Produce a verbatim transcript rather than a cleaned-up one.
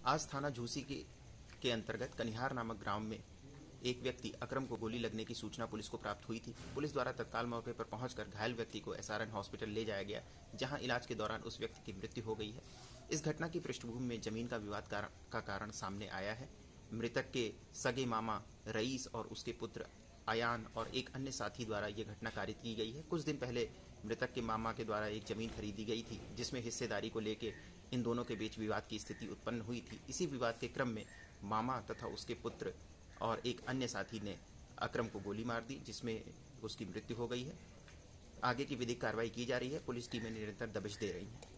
आज थाना झूसी के, के अंतर्गत कनिहार नामक ग्राम में एक व्यक्ति अकरम को गोली लगने की सूचना पुलिस को प्राप्त हुई थी। पुलिस द्वारा तत्काल मौके पर पहुंचकर घायल व्यक्ति को एसआरएन हॉस्पिटल ले जाया गया, जहां इलाज के दौरान उस व्यक्ति की मृत्यु हो गई है। इस घटना की पृष्ठभूमि में जमीन का विवाद का कारण सामने आया है। मृतक के सगे मामा रईस और उसके पुत्र अयान और एक अन्य साथी द्वारा यह घटना कारित की गई है। कुछ दिन पहले मृतक के मामा के द्वारा एक जमीन खरीदी गई थी, जिसमें हिस्सेदारी को लेकर इन दोनों के बीच विवाद की स्थिति उत्पन्न हुई थी। इसी विवाद के क्रम में मामा तथा उसके पुत्र और एक अन्य साथी ने अकरम को गोली मार दी, जिसमें उसकी मृत्यु हो गई है। आगे की विधिक कार्रवाई की जा रही है। पुलिस टीमें निरंतर दबिश दे रही हैं।